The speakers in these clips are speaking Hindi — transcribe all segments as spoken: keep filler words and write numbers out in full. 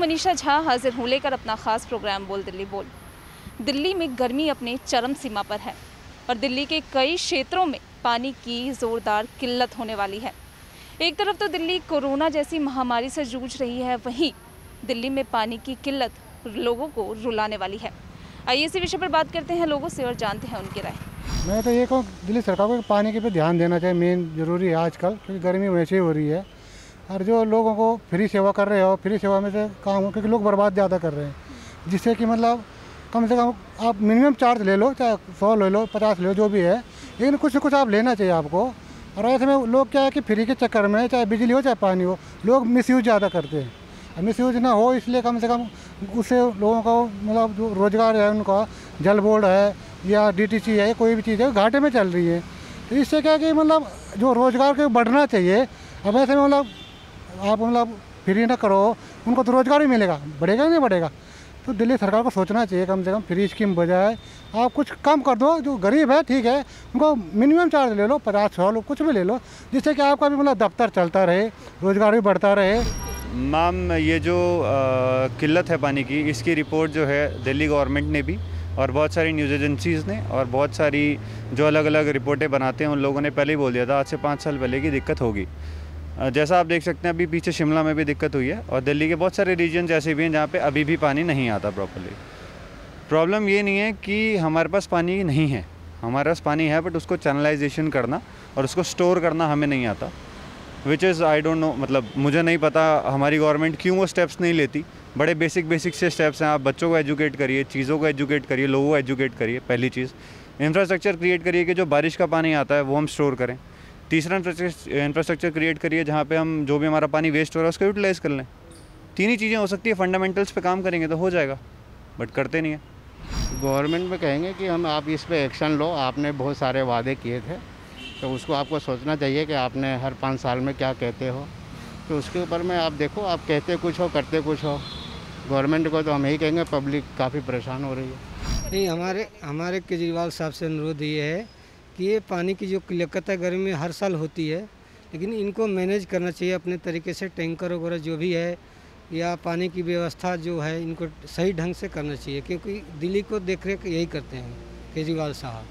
मनीषा झा हाजिर हूँ लेकर अपना खास प्रोग्राम बोल दिल्ली बोल। दिल्ली में गर्मी अपने चरम सीमा पर है और दिल्ली के कई क्षेत्रों में पानी की ज़ोरदार किल्लत होने वाली है। एक तरफ तो दिल्ली कोरोना जैसी महामारी से जूझ रही है, वहीं दिल्ली में पानी की किल्लत लोगों को रुलाने वाली है। आइए इसी विषय पर बात करते हैं लोगों से और जानते हैं उनकी राय। मैं तो ये कहूँ दिल्ली सरकार को पानी के पे ध्यान देना चाहिए, मेन ज़रूरी है आजकल, क्योंकि गर्मी वैसे ही हो रही है। और जो लोगों को फ्री सेवा कर रहे हो, फ्री सेवा में से काम हो, क्योंकि लोग बर्बाद ज़्यादा कर रहे हैं, जिससे कि मतलब कम से कम आप मिनिमम चार्ज ले लो, चाहे सौ ले लो, पचास ले लो, जो भी है, लेकिन कुछ न कुछ आप लेना चाहिए आपको। और ऐसे में लोग क्या है कि फ्री के चक्कर में चाहे बिजली हो चाहे पानी हो, लोग मिसयूज ज़्यादा करते हैं। मिसयूज ना हो इसलिए कम से कम उससे लोगों का मतलब जो रोज़गार है उनका, जल बोर्ड है या डीटीसी है, कोई भी चीज़ है घाटे में चल रही है। तो इससे क्या कि मतलब जो रोज़गार के बढ़ना चाहिए, अब ऐसे में मतलब आप मतलब फ्री ना करो, उनको तो रोज़गार ही मिलेगा, बढ़ेगा नहीं बढ़ेगा। तो दिल्ली सरकार को सोचना चाहिए कम से कम फ्री स्कीम बजाय आप कुछ कम कर दो। जो गरीब है ठीक है, उनको मिनिमम चार्ज ले लो, पचास सौ लो, कुछ भी ले लो, जिससे कि आपका भी मतलब दफ्तर चलता रहे, रोज़गार भी बढ़ता रहे। मैम, ये जो किल्लत है पानी की, इसकी रिपोर्ट जो है दिल्ली गवर्नमेंट ने भी और बहुत सारी न्यूज़ एजेंसीज़ ने और बहुत सारी जो अलग अलग रिपोर्टें बनाते हैं उन लोगों ने पहले ही बोल दिया था, आज से पाँच साल पहले की दिक्कत होगी। जैसा आप देख सकते हैं अभी पीछे शिमला में भी दिक्कत हुई है और दिल्ली के बहुत सारे रीजन्स ऐसे भी हैं जहाँ पे अभी भी पानी नहीं आता प्रॉपर्ली। प्रॉब्लम ये नहीं है कि हमारे पास पानी नहीं है, हमारे पास पानी है, बट उसको चैनलाइजेशन करना और उसको स्टोर करना हमें नहीं आता, which is I don't know, मतलब मुझे नहीं पता हमारी गवर्नमेंट क्यों वो स्टेप्स नहीं लेती। बड़े बेसिक बेसिक से स्टेप्स हैं, आप बच्चों को एजुकेट करिए, चीज़ों को एजुकेट करिए, लोगों को एजुकेट करिए। पहली चीज़, इंफ्रास्ट्रक्चर क्रिएट करिए कि जो बारिश का पानी आता है वो हम स्टोर करें। तीसरा, इंफ्रास्ट्रक्चर क्रिएट करिए जहाँ पे हम जो भी हमारा पानी वेस्ट हो रहा है उसको यूटिलाइज़ कर लें। तीन ही चीज़ें हो सकती है, फंडामेंटल्स पे काम करेंगे तो हो जाएगा, बट करते नहीं है। गवर्नमेंट में कहेंगे कि हम आप इस पे एक्शन लो, आपने बहुत सारे वादे किए थे, तो उसको आपको सोचना चाहिए कि आपने हर पाँच साल में क्या कहते हो, तो उसके ऊपर में आप देखो, आप कहते कुछ हो करते कुछ हो। गवर्नमेंट को तो हम यही कहेंगे, पब्लिक काफ़ी परेशान हो रही है। नहीं, हमारे हमारे केजरीवाल साहब से अनुरोध ये है कि ये पानी की जो किल्लत है गर्मी में हर साल होती है, लेकिन इनको मैनेज करना चाहिए अपने तरीके से। टैंकर वगैरह जो भी है या पानी की व्यवस्था जो है इनको सही ढंग से करना चाहिए, क्योंकि दिल्ली को देख रेख यही करते हैं केजरीवाल साहब।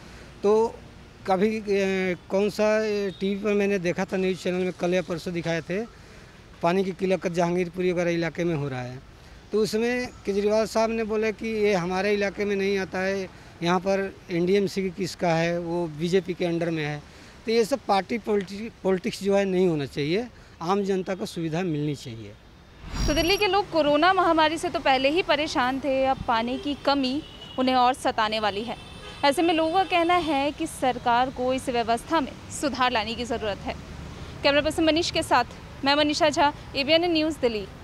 तो कभी ए, कौन सा टीवी पर मैंने देखा था, न्यूज़ चैनल में कल या परसों दिखाए थे, पानी की किल्लत जहांगीरपुरी वगैरह इलाके में हो रहा है। तो उसमें केजरीवाल साहब ने बोला कि ये हमारे इलाके में नहीं आता है, यहाँ पर एनडीएमसी किसका है, वो बीजेपी के अंडर में है। तो ये सब पार्टी पॉलिटिक्स जो है नहीं होना चाहिए, आम जनता को सुविधा मिलनी चाहिए। तो दिल्ली के लोग कोरोना महामारी से तो पहले ही परेशान थे, अब पानी की कमी उन्हें और सताने वाली है। ऐसे में लोगों का कहना है कि सरकार को इस व्यवस्था में सुधार लाने की ज़रूरत है। कैमरा पर्सन मनीष के साथ मैं मनीषा झा, एबीएन न्यूज़ दिल्ली।